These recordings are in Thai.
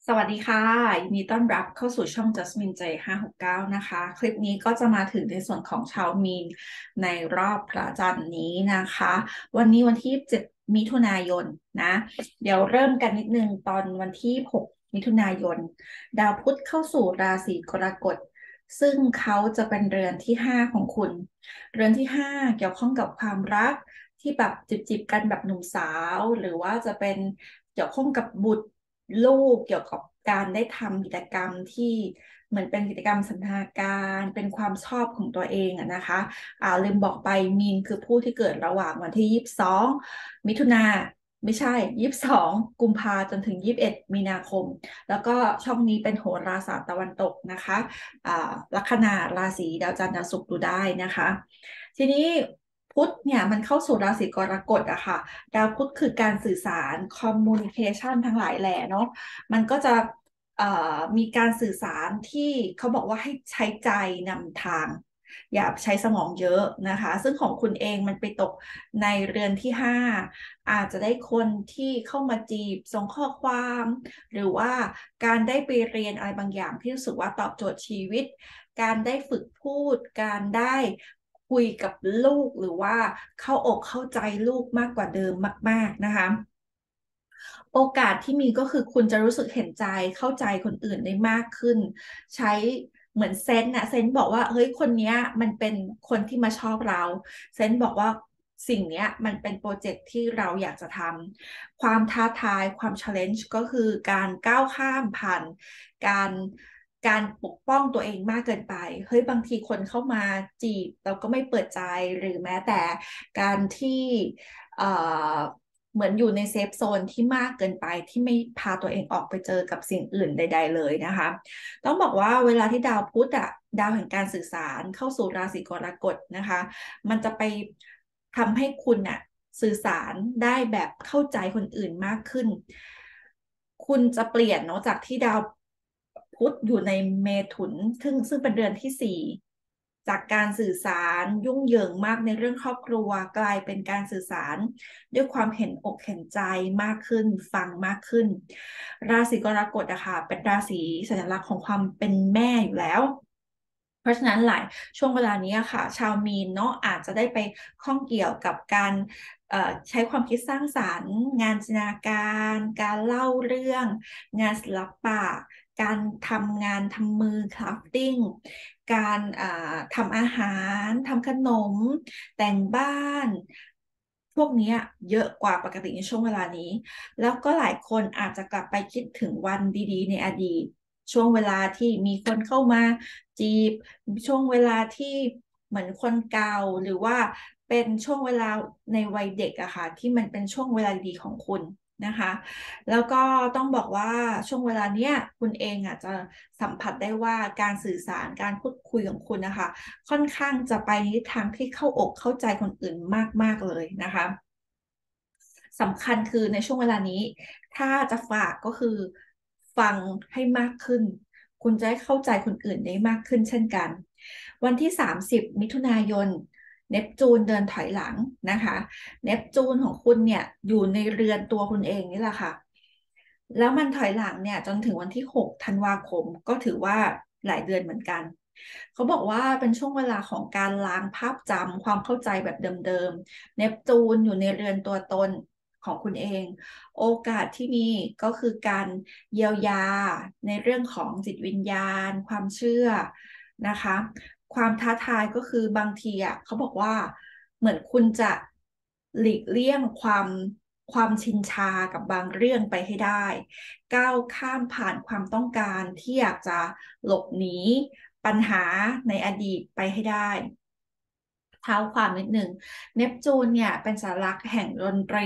สวัสดีค่ะยินดีต้อนรับเข้าสู่ช่อง Jasmine J 569นะคะคลิปนี้ก็จะมาถึงในส่วนของชาวมีนในรอบพระจันทร์นี้นะคะวันนี้วันที่27มิถุนายนนะเดี๋ยวเริ่มกันนิดนึงตอนวันที่6มิถุนายนดาวพุธเข้าสู่ราศีกรกฎซึ่งเขาจะเป็นเรือนที่5ของคุณเรือนที่5เกี่ยวข้องกับความรักที่แบบจีบกันแบบหนุ่มสาวหรือว่าจะเป็นเกี่ยวข้องกับบุตร ลูกเกี่ยวกับการได้ทำกิจกรรมที่เหมือนเป็นกิจกรรมสันทนาการเป็นความชอบของตัวเองอะนะคะลืมบอกไปมีนคือผู้ที่เกิดระหว่างวันที่22มิถุนาไม่ใช่22กุมภาจนถึง21มีนาคมแล้วก็ช่องนี้เป็นโหราศาสตร์ตะวันตกนะคะลัคนาราศีดาวจันทร์ดาวศุกร์ดูได้นะคะทีนี้พุธเนี่ยมันเข้าสู่ราศีกรกฎอะค่ะ ดาวพุธคือการสื่อสารคอมมูนิเคชันทั้งหลายแหล่เนาะมันก็จะมีการสื่อสารที่เขาบอกว่าให้ใช้ใจนำทางอย่าใช้สมองเยอะนะคะซึ่งของคุณเองมันไปตกในเรือนที่5อาจจะได้คนที่เข้ามาจีบส่งข้อความหรือว่าการได้ไปเรียนอะไรบางอย่างที่รู้สึกว่าตอบโจทย์ชีวิตการได้ฝึกพูดการได้คุยกับลูกหรือว่าเข้าอกเข้าใจลูกมากกว่าเดิมมากๆนะคะโอกาสที่มีก็คือคุณจะรู้สึกเห็นใจเข้าใจคนอื่นได้มากขึ้นใช้เหมือนเซนต์นะเซนต์บอกว่าเฮ้ยคนเนี้ยมันเป็นคนที่มาชอบเราเซนต์บอกว่าสิ่งเนี้ยมันเป็นโปรเจกต์ที่เราอยากจะทำความท้าทายความ challenge ก็คือการก้าวข้ามผ่านการการปกป้องตัวเองมากเกินไปเฮ้ยบางทีคนเข้ามาจีบเราก็ไม่เปิดใจหรือแม้แต่การที่เอ่อ เหมือนอยู่ในเซฟโซนที่มากเกินไปที่ไม่พาตัวเองออกไปเจอกับสิ่งอื่นใดๆเลยนะคะต้องบอกว่าเวลาที่ดาวพุธอะดาวแห่งการสื่อสารเข้าสู่ราศีกรกฎนะคะมันจะไปทำให้คุณอะสื่อสารได้แบบเข้าใจคนอื่นมากขึ้นคุณจะเปลี่ยนเนาะจากที่ดาวพุธอยู่ในเมถุนซึ่งเป็นเดือนที่4จากการสื่อสารยุ่งเหยิงมากในเรื่องครอบครัวกลายเป็นการสื่อสาร ด้วยความเห็นอกเห็นใจมากขึ้นฟังมากขึ้นราศีกรกฎอะค่ะเป็นราศีสัญลักษณ์ของความเป็นแม่อยู่แล้วเพราะฉะนั้นหลายช่วงเวลานี้อะค่ะชาวมีนเนาะอาจจะได้ไปข้องเกี่ยวกับการใช้ความคิดสร้างสรรค์งานจินตนาการการเล่าเรื่องงานศิลปะการทำงานทำมือคราฟติ้งการทำอาหารทำขนมแต่งบ้าน พวกเนี้ยเยอะกว่าปกติในช่วงเวลานี้ แล้วก็หลายคนอาจจะกลับไปคิดถึงวันดีๆในอดีตช่วงเวลาที่มีคนเข้ามาจีบช่วงเวลาที่เหมือนคนเก่าหรือว่าเป็นช่วงเวลาในวัยเด็กอะค่ะที่มันเป็นช่วงเวลาดีของคุณนะคะแล้วก็ต้องบอกว่าช่วงเวลาเนี้ยคุณเองอะจะสัมผัสได้ว่าการสื่อสารการพูดคุยของคุณนะคะ ค่อนข้างจะไปในทิศทางที่เข้าอกเข้าใจคนอื่นมากๆเลยนะคะสำคัญคือในช่วงเวลานี้ถ้าจะฝากก็คือฟังให้มากขึ้นคุณจะได้เข้าใจคนอื่นได้มากขึ้นเช่นกันวันที่30มิถุนายนเนปจูนเดินถอยหลังนะคะเนปจูนของคุณเนี่ยอยู่ในเรือนตัวคุณเองนี่แหละค่ะแล้วมันถอยหลังเนี่ยจนถึงวันที่6ธันวาคมก็ถือว่าหลายเดือนเหมือนกัน เขาบอกว่าเป็นช่วงเวลาของการล้างภาพจำความเข้าใจแบบเดิมๆเนปจูนอยู่ในเรือนตัวตนของคุณเองโอกาสที่มีก็คือการเยียวยาในเรื่องของจิตวิญญาณความเชื่อนะคะความท้าทายก็คือบางทีอ่ะเขาบอกว่าเหมือนคุณจะหลีกเลี่ยงความชินชากับบางเรื่องไปให้ได้ก้าวข้ามผ่านความต้องการที่อยากจะหลบหนี ปัญหาในอดีตไปให้ได้เท้าความนิดหนึ่งเนปจูนเนี่ยเป็นสัญลักษณ์แห่งดนตรี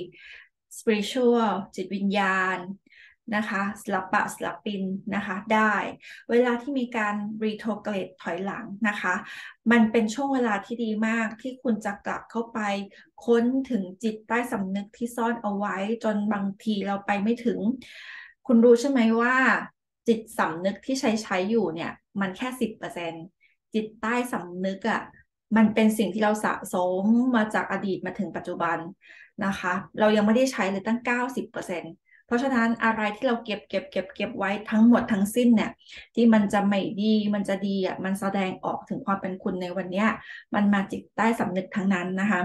spiritual จิตวิญญาณนะคะศิลปะศิลปินนะคะได้เวลาที่มีการ retrograde ถอยหลังนะคะมันเป็นช่วงเวลาที่ดีมากที่คุณจะกลับเข้าไปค้นถึงจิตใต้สำนึกที่ซ่อนเอาไว้จนบางทีเราไปไม่ถึงคุณรู้ใช่ไหมว่าจิตสำนึกที่ใช้อยู่เนี่ยมันแค่10%จิตใต้สำนึกอ่ะ มันเป็นสิ่งที่เราสะสมมาจากอดีตมาถึงปัจจุบันนะคะเรายังไม่ได้ใช้เลยตั้ง90%เปอร์เซ็นต์เพราะฉะนั้นอะไรที่เราเก็บไว้ทั้งหมดทั้งสิ้นเนี่ยที่มันจะไม่ดีมันจะดีอ่ะมันแสดงออกถึงความเป็นคุณในวันเนี้ยมันมาจิตใต้สำนึกทั้งนั้นนะคะ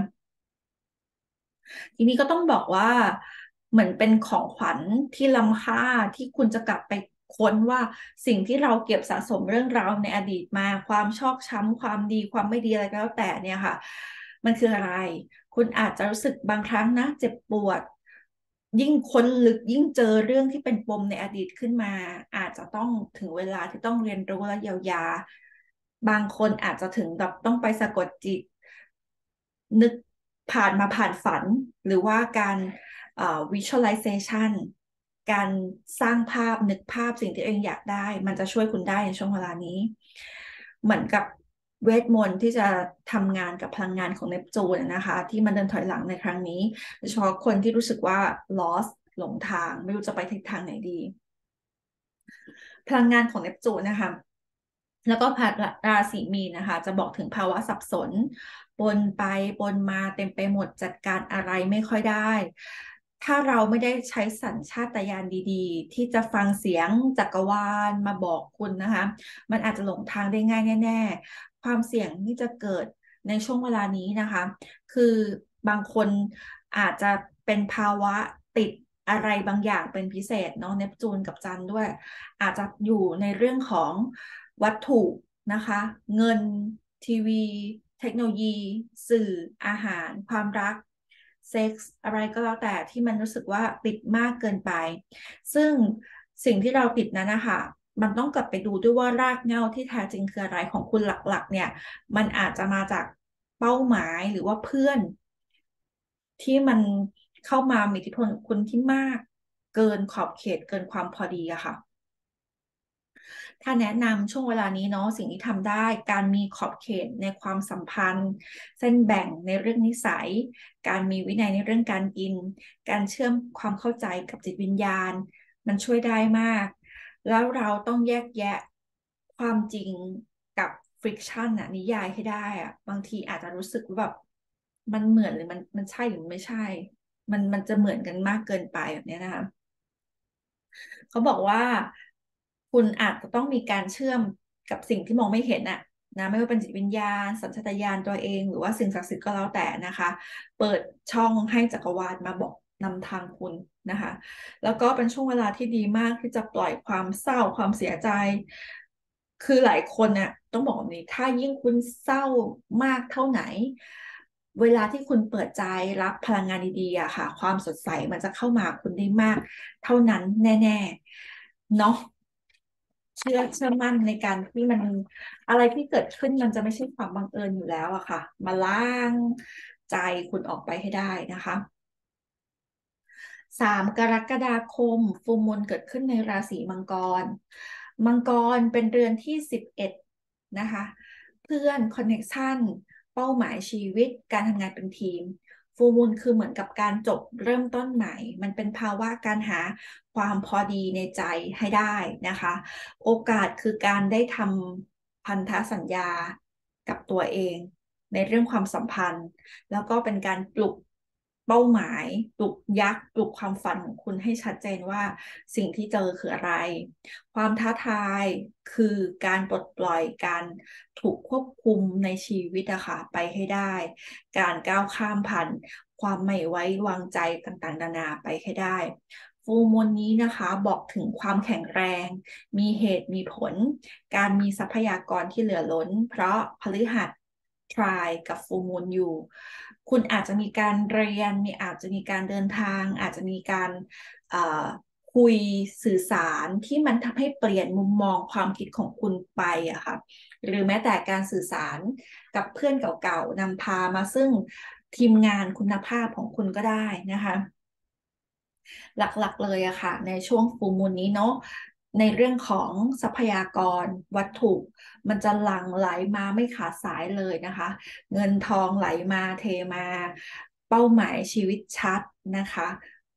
ทีนี้ก็ต้องบอกว่าเหมือนเป็นของขวัญที่ล้ำค่าที่คุณจะกลับไปค้นว่าสิ่งที่เราเก็บสะสมเรื่องราวในอดีตมาความชอกช้ำความดีความไม่ดีอะไรก็แล้วแต่เนี่ยค่ะมันคืออะไรคุณอาจจะรู้สึกบางครั้งนะเจ็บปวดยิ่งค้นลึกยิ่งเจอเรื่องที่เป็นปมในอดีตขึ้นมาอาจจะต้องถึงเวลาที่ต้องเรียนรู้และเยียวยาบางคนอาจจะถึงแบบต้องไปสะกดจิต นึกผ่านฝันหรือว่าการvisualization การสร้างภาพนึกภาพสิ่งที่เองอยากได้มันจะช่วยคุณได้ในช่วงเวลานี้เหมือนกับเวทมนต์ที่จะทำงานกับพลังงานของเนปจูนนะคะที่มันเดินถอยหลังในครั้งนี้โดยเฉพาะคนที่รู้สึกว่า lost หลงทางไม่รู้จะไปทิศทางไหนดีพลังงานของเนปจูนนะคะ แล้วก็พราศีมีนนะคะจะบอกถึงภาวะสับสนปนไปปนมาเต็มไปหมดจัดการอะไรไม่ค่อยได้ถ้าเราไม่ได้ใช้สัญชาตญาณดีๆที่จะฟังเสียงจักรวาลมาบอกคุณนะคะมันอาจจะหลงทางได้ง่ายแน่ๆความเสี่ยงที่จะเกิดในช่วงเวลานี้นะคะคือบางคนอาจจะเป็นภาวะติดอะไรบางอย่างเป็นพิเศษเนาะเนปจูนกับจันทร์ด้วยอาจจะอยู่ในเรื่องของวัตถุนะคะเงินทีวีเทคโนโลยีสื่ออาหารความรักเซ็กส์อะไรก็แล้วแต่ที่มันรู้สึกว่าติดมากเกินไปซึ่งสิ่งที่เราติดนั้นนะคะมันต้องกลับไปดูด้วยว่ารากเหง้าที่แท้จริงคืออะไรของคุณหลักๆเนี่ยมันอาจจะมาจากเป้าหมายหรือว่าเพื่อนที่มันเข้ามามีอิทธิพลกับคุณที่มากเกินขอบเขตเกินความพอดีอะค่ะ ถ้าแนะนำช่วงเวลานี้เนาะสิ่งที่ทำได้การมีขอบเขตในความสัมพันธ์เส้นแบ่งในเรื่องนิสัยการมีวินัยในเรื่องการกินการเชื่อมความเข้าใจกับจิตวิญญาณมันช่วยได้มากแล้วเราต้องแยกแยะความจริงกับฟริกชันอะนิยายให้ได้อะบางทีอาจจะรู้สึกว่าแบบมันเหมือนหรือมันใช่หรือไม่ใช่มันจะเหมือนกันมากเกินไปแบบนี้นะคะ เขาบอกว่าคุณอาจจะต้องมีการเชื่อมกับสิ่งที่มองไม่เห็นน่ะนะไม่ว่าเป็นจิตวิญญาณสัญชาตญาณตัวเองหรือว่าสิ่งศักดิ์สิทธิ์ก็แล้วแต่นะคะเปิดช่องให้จักรวาลมาบอกนำทางคุณนะคะแล้วก็เป็นช่วงเวลาที่ดีมากที่จะปล่อยความเศร้าความเสียใจคือหลายคนน่ะต้องบอกแบบนี้ถ้ายิ่งคุณเศร้ามากเท่าไหนเวลาที่คุณเปิดใจรับพลังงานดีๆอะค่ะความสดใสมันจะเข้ามาคุณได้มาก เท่านั้นแน่ๆเนาะเชื่อมั่นในการที่มันอะไรที่เกิดขึ้นมันจะไม่ใช่ความบังเอิญอยู่แล้วอะค่ะมาล้างใจคุณออกไปให้ได้นะคะ3 กรกฎาคมฟูลมูนเกิดขึ้นในราศีมังกรมังกรเป็นเรือนที่11นะคะเพื่อนคอนเน c t ชันเป้าหมายชีวิตการทำงานเป็นทีมฟูลมูนคือเหมือนกับการจบเริ่มต้นใหม่มันเป็นภาวะการหาความพอดีในใจให้ได้นะคะโอกาสคือการได้ทำพันธสัญญากับตัวเองในเรื่องความสัมพันธ์ แล้วก็เป็นการปลุกเป้าหมายปลุกยักษ์ปลุกความฝันของคุณให้ชัดเจนว่าสิ่งที่เจอคืออะไรความท้าทายคือการปลดปล่อยการถูกควบคุมในชีวิตอะค่ะไปให้ได้การก้าวข้ามผ่านความไม่ไว้วางใจต่างๆนานาไปให้ได้ฟูลมูนนี้นะคะบอกถึงความแข็งแรงมีเหตุมีผลการมีทรัพยากรที่เหลือล้นเพราะพฤหัส try กับ full moon อยู่คุณอาจจะมีการเรียนมีอาจจะมีการเดินทางอาจจะมีการเอ่อคุยสื่อสารที่มันทำให้เปลี่ยนมุมมองความคิดของคุณไปอะค่ะหรือแม้แต่การสื่อสารกับเพื่อนเก่าๆนำพามาซึ่งทีมงานคุณภาพของคุณก็ได้นะคะ หลักๆเลยอะค่ะในช่วงฟูลมูนนี้เนาะในเรื่องของทรัพยากรวัตถุมันจะหลั่งไหลมาไม่ขาดสายเลยนะคะเงินทองไหลมาเทมาเป้าหมายชีวิตชัดนะคะ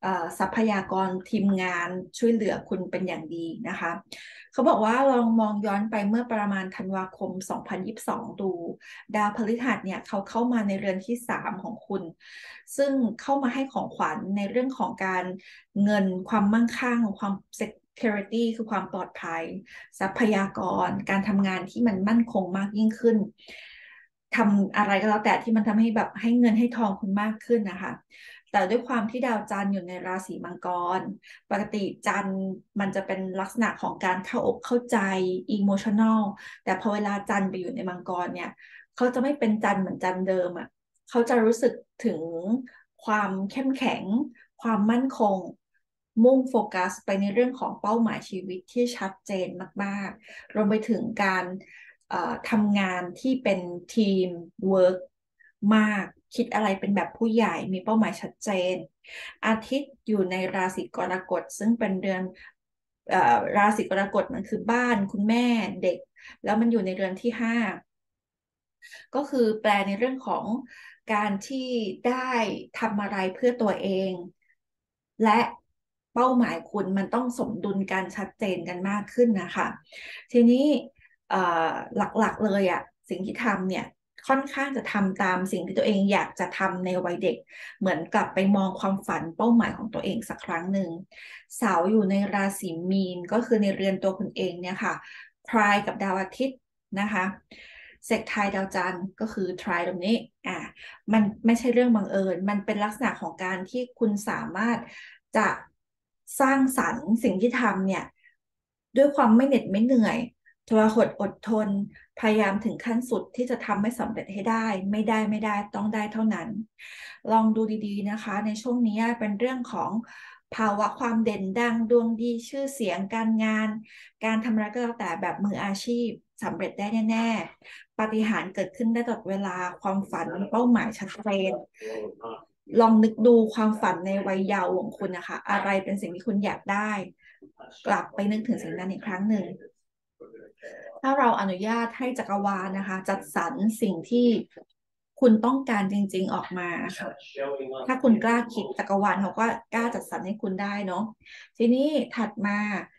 ทรัพยากรทีมงานช่วยเหลือคุณเป็นอย่างดีนะคะเขาบอกว่าลองมองย้อนไปเมื่อประมาณธันวาคม2022ดูดาวพฤหัสเนี่ยเขาเข้ามาในเรือนที่3ของคุณซึ่งเข้ามาให้ของขวัญในเรื่องของการเงินความมั่งคั่งความ security คือความปลอดภัยทรัพยากรการทำงานที่มันมั่นคงมากยิ่งขึ้นทำอะไรก็แล้วแต่ที่มันทำให้แบบให้เงินให้ทองคุณมากขึ้นนะคะ แต่ด้วยความที่ดาวจันทร์อยู่ในราศีมังกรปกติจันทร์มันจะเป็นลักษณะของการเข้าอกเข้าใจอิโมชัน a ลแต่พอเวลาจันทร์ไปอยู่ในมังกรเนี่ยเขาจะไม่เป็นจันทร์เหมือนจันทร์เดิมอ่ะเขาจะรู้สึกถึงความเข้มแข็งความมั่นคงมุ่งโฟกัสไปในเรื่องของเป้าหมายชีวิตที่ชัดเจนมากๆรวมไปถึงการทำงานที่เป็นทีมเวิร์กมากคิดอะไรเป็นแบบผู้ใหญ่มีเป้าหมายชัดเจนอาทิตย์อยู่ในราศีกรกฎซึ่งเป็นเดือนราศีกรกฎมันคือบ้านคุณแม่เด็กแล้วมันอยู่ในเรือนที่5ก็คือแปลในเรื่องของการที่ได้ทำอะไรเพื่อตัวเองและเป้าหมายคุณมันต้องสมดุลกันชัดเจนกันมากขึ้นนะคะทีนี้หลักๆเลยอ่ะสิ่งที่ทำเนี่ยค่อนข้างจะทำตามสิ่งที่ตัวเองอยากจะทำในวัยเด็กเหมือนกลับไปมองความฝันเป้าหมายของตัวเองสักครั้งหนึ่งเสาร์อยู่ในราศีมีนก็คือในเรือนตัวคุณเองเนี่ยค่ะพรายกับดาวอาทิตย์นะคะเสกไทายดาวจันทร์ก็คือทรายตรงนี้มันไม่ใช่เรื่องบังเอิญมันเป็นลักษณะของการที่คุณสามารถจะสร้างสรรค์สิ่งที่ทำเนี่ยด้วยความไม่เหน็ดไม่เหนื่อยทรหดอดทนพยายามถึงขั้นสุดที่จะทำให้สำเร็จให้ได้ไม่ได้ต้องได้เท่านั้นลองดูดีๆนะคะในช่วงนี้เป็นเรื่องของภาวะความเด่นดังดวงดีชื่อเสียงการงานการทำอะไรก็แล้วแต่แบบมืออาชีพสำเร็จได้แน่ๆปาฏิหาริย์เกิดขึ้นได้ตลอดเวลาความฝันเป้าหมายชัดเจนลองนึกดูความฝันในวัยเยาว์ของคุณนะคะอะไรเป็นสิ่งที่คุณอยากได้กลับไปนึกถึงสิ่งนั้นอีกครั้งหนึ่ง ถ้าเราอนุญาตให้จักรวาลนะคะจัดสรรสิ่งที่คุณต้องการจริงๆออกมาค่ะถ้าคุณกล้าคิดจักรวาลเขาก็กล้าจัดสรรให้คุณได้เนาะทีนี้ถัดมา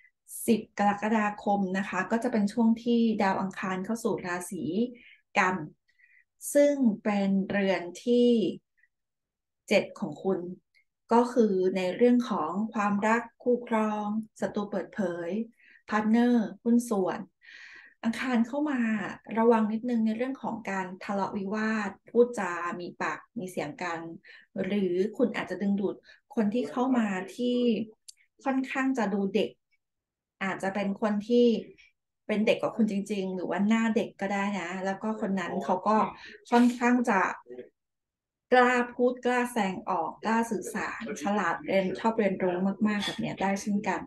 10กรกฎาคมนะคะก็จะเป็นช่วงที่ดาวอังคารเข้าสู่ราศีกันซึ่งเป็นเรือนที่7ของคุณก็คือในเรื่องของความรักคู่ครองศัตรูเปิดเผย พาร์ทเนอร์หุ้นส่วนอังคารเข้ามาระวังนิดนึงในเรื่องของการทะเลาะวิวาทพูดจามีปากมีเสียงกันหรือคุณอาจจะดึงดูดคนที่เข้ามาที่ค่อนข้างจะดูเด็กอาจจะเป็นคนที่เป็นเด็กกว่าคุณจริงๆหรือว่าหน้าเด็กก็ได้นะแล้วก็คนนั้นเขาก็ค่อนข้างจะกล้าพูดกล้าแสดงออกกล้าสื่อสารฉลาดเรียนชอบเรียนรู้มากๆแบบเนี้ยได้เช่นกัน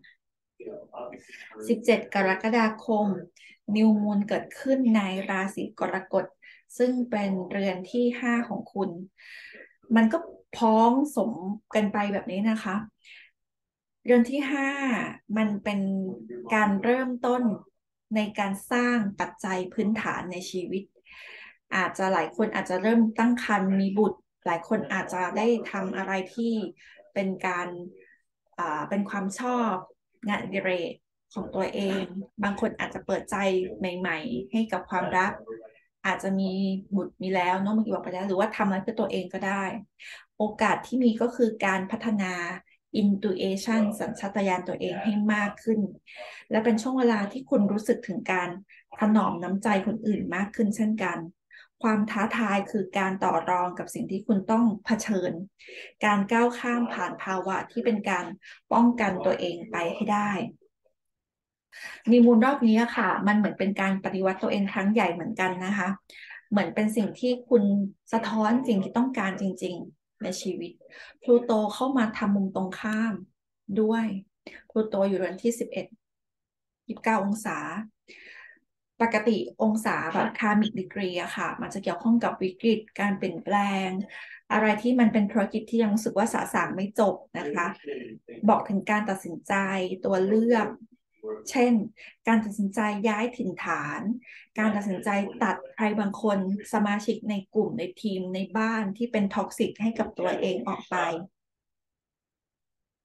17กรกฎาคมนิวมูนเกิดขึ้นในราศีกรกฎซึ่งเป็นเรือนที่5ของคุณมันก็พ้องสมกันไปแบบนี้นะคะเรือนที่5มันเป็นการเริ่มต้นในการสร้างปัจจัยพื้นฐานในชีวิตอาจจะหลายคนอาจจะเริ่มตั้งครรภ์มีบุตรหลายคนอาจจะได้ทำอะไรที่เป็นการเป็นความชอบงานอดิเรกของตัวเองบางคนอาจจะเปิดใจใหม่ๆให้กับความรักอาจจะมีบุตรมีแล้วเน้องเมื่อกี้บอกไปแล้วหรือว่าทำอะไรเพื่อตัวเองก็ได้โอกาสที่มีก็คือการพัฒนา intuition สัญชาตญาณตัวเองให้มากขึ้นและเป็นช่วงเวลาที่คุณรู้สึกถึงการถนอมน้ำใจคนอื่นมากขึ้นเช่นกันความท้าทายคือการต่อรองกับสิ่งที่คุณต้องเผชิญการก้าวข้ามผ่านภาวะที่เป็นการป้องกันตัวเองไปให้ได้มีมูลรอบนี้ค่ะมันเหมือนเป็นการปฏิวัติตัวเองครั้งใหญ่เหมือนกันนะคะเหมือนเป็นสิ่งที่คุณสะท้อนสิ่งที่ต้องการจริงๆในชีวิตพลูโตเข้ามาทำมุมตรงข้ามด้วยพลูโตอยู่เรือนที่11 29 องศาปกติองศาแบบคาร์มิกดีกรีอะค่ะมันจะเกี่ยวข้องกับวิกฤตการเปลี่ยนแปลงอะไรที่มันเป็นธุรกิจที่ยังรู้สึกว่าสะสางไม่จบนะคะบอกถึงการตัดสินใจตัวเลือกเช่นการตัดสินใจย้ายถิ่นฐานการตัดสินใจตัดใครบางคนสมาชิกในกลุ่มในทีมในบ้านที่เป็นท็อกซิกให้กับตัวเองออกไป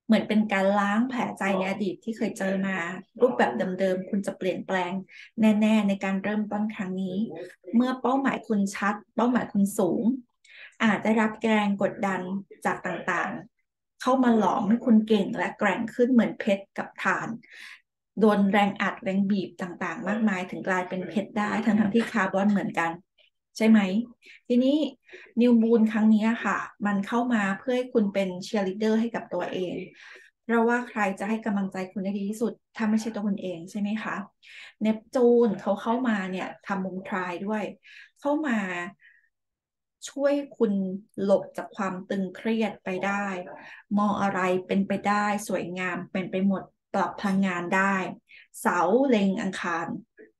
เหมือนเป็นการล้างแผลใจในอดีตที่เคยเจอมารูปแบบเดิมๆคุณจะเปลี่ยนแปลงแน่ๆในการเริ่มต้นครั้งนี้เมื่อเป้าหมายคุณชัดเป้าหมายคุณสูงอาจได้รับแรงกดดันจากต่างๆเข้ามาหลอมให้คุณเก่งและแกร่งขึ้นเหมือนเพชรกับถ่านโดนแรงอัดแรงบีบต่างๆมากมายถึงกลายเป็นเพชรได้ทั้งๆที่คาร์บอนเหมือนกันใช่ไหมทีนี้นิวบูนครั้งนี้ค่ะมันเข้ามาเพื่อให้คุณเป็นเชียร์ลีดเดอร์ให้กับตัวเอง เพราะว่าใครจะให้กำลังใจคุณได้ดีที่สุดถ้าไม่ใช่ตัวคุณเองใช่ไหมคะเนปจูนเขาเข้ามาเนี่ยทำมุมทรายด้วยเข้ามาช่วยคุณหลบจากความตึงเครียดไปได้มองอะไรเป็นไปได้สวยงามเป็นไปหมดปรับพลังงานได้เสาเล็งอังคาร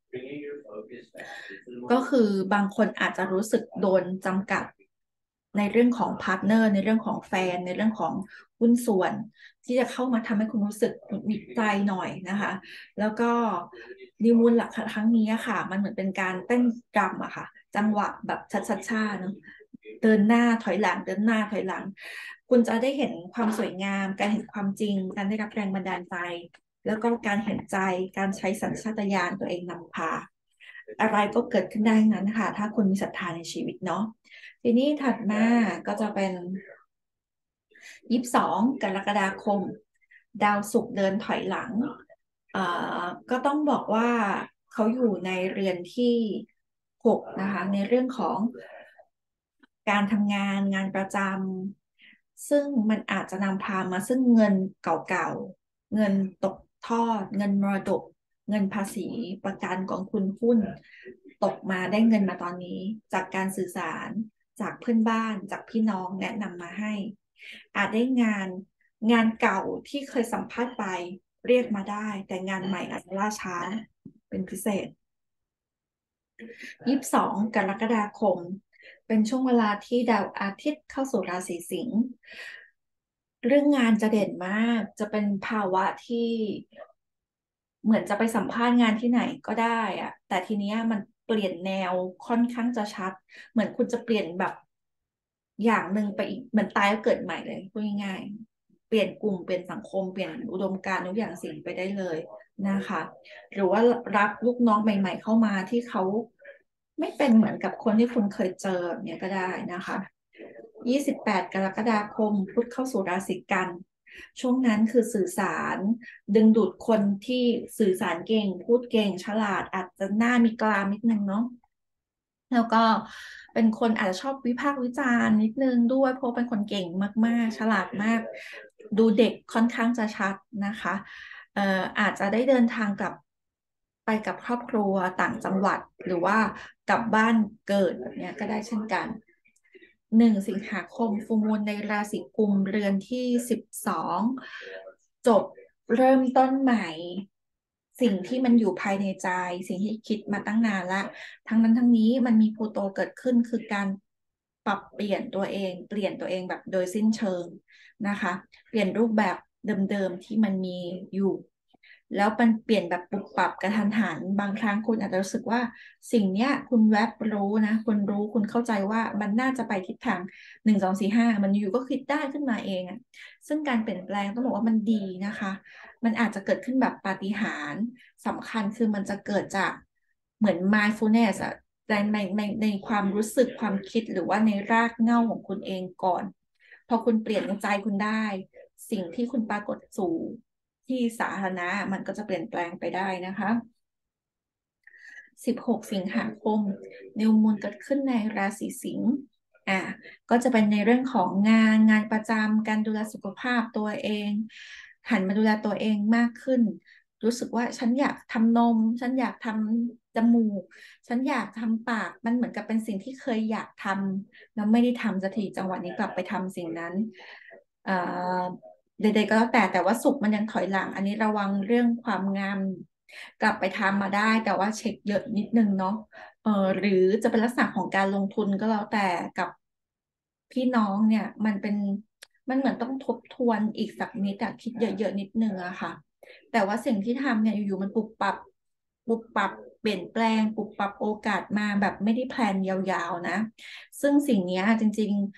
ก็คือบางคนอาจจะรู้สึกโดนจำกัดในเรื่องของพาร์ทเนอร์ในเรื่องของแฟนในเรื่องของหุ้นส่วนที่จะเข้ามาทำให้คุณรู้สึกหงุดหงิดใจหน่อยนะคะแล้วก็นิวมูลหลักครั้งนี้ค่ะมันเหมือนเป็นการเต้นรำอะค่ะจังหวะแบบชัดๆเนาะเดินหน้าถอยหลังเดินหน้าถอยหลังคุณจะได้เห็นความสวยงามการเห็นความจริงการได้รับแรงบันดาลใจแล้วก็การเห็นใจการใช้สัญชาตญาณตัวเองนำพา อะไรก็เกิดขึ้นได้นั้นค่ะถ้าคุณมีศรัทธาในชีวิตเนาะทีนี้ถัดมาก็จะเป็น22 กรกฎาคมดาวศุกร์เดินถอยหลังก็ต้องบอกว่าเขาอยู่ในเรือนที่6นะคะในเรื่องของการทำงานงานประจำซึ่งมันอาจจะนำพามาซึ่งเงินเก่าๆเงินตกทอดเงินมรดกเงินภาษีประกันกองทุนหุ้นตกมาได้เงินมาตอนนี้จากการสื่อสารจากเพื่อนบ้านจากพี่น้องแนะนำมาให้อาจได้งานเก่าที่เคยสัมภาษณ์ไปเรียกมาได้แต่งานใหม่อาจจะล่าช้าเป็นพิเศษ 22 กรกฎาคมเป็นช่วงเวลาที่ดาวอาทิตย์เข้าสู่ราศีสิงห์เรื่องงานจะเด่นมากจะเป็นภาวะที่เหมือนจะไปสัมภาษณ์งานที่ไหนก็ได้อะแต่ทีเนี้ยมันเปลี่ยนแนวค่อนข้างจะชัดเหมือนคุณจะเปลี่ยนแบบอย่างหนึ่งไปอีกเหมือนตายแล้วเกิดใหม่เลยพูดง่ายๆเปลี่ยนกลุ่มเปลี่ยนสังคมเปลี่ยนอุดมการณ์ทุกอย่างสิ่งไปได้เลยนะคะหรือว่ารับลูกน้องใหม่ๆเข้ามาที่เขาไม่เป็นเหมือนกับคนที่คุณเคยเจอแบบเนี้ยก็ได้นะคะ28 กรกฎาคมพุธเข้าสู่ราศีกันช่วงนั้นคือสื่อสารดึงดูดคนที่สื่อสารเก่งพูดเก่งฉลาดอาจจะหน้ามีกลามนิดนึงเนาะ แล้วก็เป็นคนอาจจะชอบวิพากษ์วิจารณ์นิดนึงด้วยเพราะเป็นคนเก่งมากๆฉลาดมากดูเด็กค่อนข้างจะชัดนะคะอาจจะได้เดินทางกลับไปกับครอบครัวต่างจังหวัดหรือว่ากลับบ้านเกิดแบบเนี้ยก็ได้เช่นกัน1 สิงหาคมฟูลมูนในราศีกุมเรือนที่12จบเริ่มต้นใหม่สิ่งที่มันอยู่ภายในใจสิ่งที่คิดมาตั้งนานละทั้งนั้นทั้งนี้มันมีพลูโตเกิดขึ้นคือการปรับเปลี่ยนตัวเองเปลี่ยนตัวเองแบบโดยสิ้นเชิงนะคะเปลี่ยนรูปแบบเดิมๆที่มันมีอยู่แล้วมันเปลี่ยนแบบปุบปับกระทันหันบางครั้งคุณอาจจะรู้สึกว่าสิ่งเนี้ยคุณแวบรู้นะคุณรู้คุณเข้าใจว่ามันน่าจะไปทิศทาง1 2 4 5มันอยู่ก็คิดได้ขึ้นมาเองอ่ะซึ่งการเปลี่ยนแปลงต้องบอกว่ามันดีนะคะมันอาจจะเกิดขึ้นแบบปาฏิหาริย์สำคัญคือมันจะเกิดจากเหมือน mindfulness อะในความรู้สึกความคิดหรือว่าในรากเหง้าของคุณเองก่อนพอคุณเปลี่ยนใจคุณได้สิ่งที่คุณปรากฏสู่ที่สาธารณะมันก็จะเปลี่ยนแปลงไปได้นะคะ16 สิงหาคมนิวมูนเกิดขึ้นในราศีสิงห์อ่าก็จะเป็นในเรื่องของงานประจำการดูแลสุขภาพตัวเองหันมาดูแลตัวเองมากขึ้นรู้สึกว่าฉันอยากทำนมฉันอยากทำจมูกฉันอยากทำปากมันเหมือนกับเป็นสิ่งที่เคยอยากทำแล้วไม่ได้ทำสักทีจังหวะนี้กลับไปทำสิ่งนั้นเอ่อใดๆก็แล้วแต่ว่าสุขมันยังถอยหลังอันนี้ระวังเรื่องความงามกลับไปทำมาได้แต่ว่าเช็คเยอะนิดนึงเนาะหรือจะเป็นลักษณะของการลงทุนก็แล้วแต่กับพี่น้องเนี่ยมันเหมือนต้องทบทวนอีกสักนิดอะคิดเยอะๆนิดนึงอะค่ะแต่ว่าสิ่งที่ทำเนี่ยอยู่ๆมันปุบปับเปลี่ยนแปลงปุบปับโอกาสมาแบบไม่ได้แพลนยาวๆนะซึ่งสิ่งเนี้ยจริง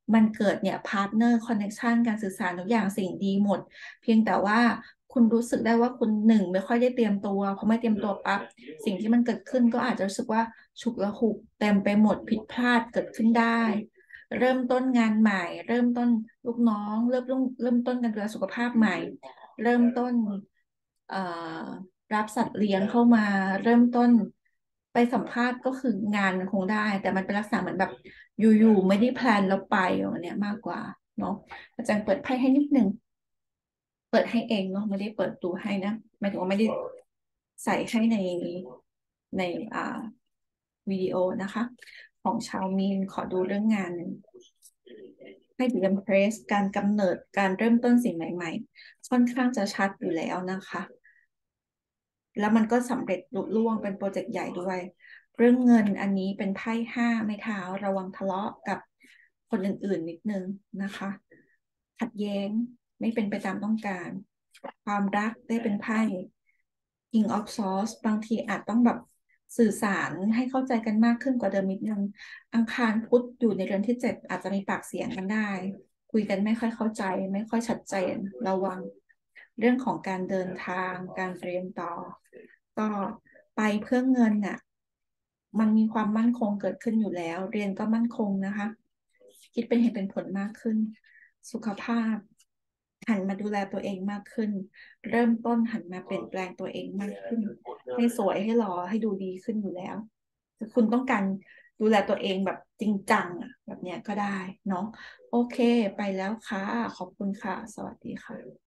มันเกิดเนี่ยพาร์ทเนอร์คอนเน c ชันการสื่อสารทุกอย่างสิ่งดีหมดเพียงแต่ว่าคุณรู้สึกได้ว่าคุณหนึ่งไม่ค่อยได้เตรียมตัวพอไม่เตรียมตัวปั๊บสิ่งที่มันเกิดขึ้นก็อาจจะรู้สึกว่าฉุกละหุกเต็มไปหมดผิดพลาดเกิดขึ้นได้เริ่มต้นงานใหม่เริ่มต้นลูกน้องเริ่มต้นการดูแลสุขภาพใหม่เริ่มต้นเอ่อรับสัตว์เลี้ยงเข้ามาเริ่มต้นไปสัมภาษณ์ก็คืองานมันคงได้แต่มันเป็นลักษณะเหมือนแบบอยู่ๆไม่ได้แพลนแล้วไปอย่างเนี้ยมากกว่าเนาะอาจารย์เปิดไพ่ให้นิดนึงเปิดให้เองเนาะไม่ได้เปิดดูให้นะหมายถึงว่าไม่ได้ใส่ให้ในอ่าวิดีโอนะคะของชาวมีนขอดูเรื่องงานให้ดู Empress การกำเนิดการเริ่มต้นสิ่งใหม่ๆค่อนข้างจะชัดอยู่แล้วนะคะ แล้วมันก็สำเร็จลุล่วงเป็นโปรเจกต์ใหญ่ด้วยเรื่องเงินอันนี้เป็นไพ่ห้าไม้เท้าระวังทะเลาะกับคนอื่นๆนิดนึงนะคะขัดแย้งไม่เป็นไปตามต้องการความรักได้เป็นไพ่ King of Swords บางทีอาจต้องแบบสื่อสารให้เข้าใจกันมากขึ้นกว่าเดิมนิดนึงอังคารพุธอยู่ในเรือนที่เจ็ดอาจจะมีปากเสียงกันได้คุยกันไม่ค่อยเข้าใจไม่ค่อยชัดเจนระวังเรื่องของการเดินทางการเรียนต่อ ก็ไปเพื่อเงินน่ะมันมีความมั่นคงเกิดขึ้นอยู่แล้วเรียนก็มั่นคงนะคะคิดเป็นเหตุเป็นผลมากขึ้นสุขภาพหันมาดูแลตัวเองมากขึ้นเริ่มต้นหันมาเปลี่ยนแปลงตัวเองมากขึ้นให้สวยให้หล่อให้ดูดีขึ้นอยู่แล้วคุณต้องการดูแลตัวเองแบบจริงจังอะแบบเนี้ยก็ได้เนาะโอเคไปแล้วค่ะขอบคุณค่ะสวัสดีค่ะ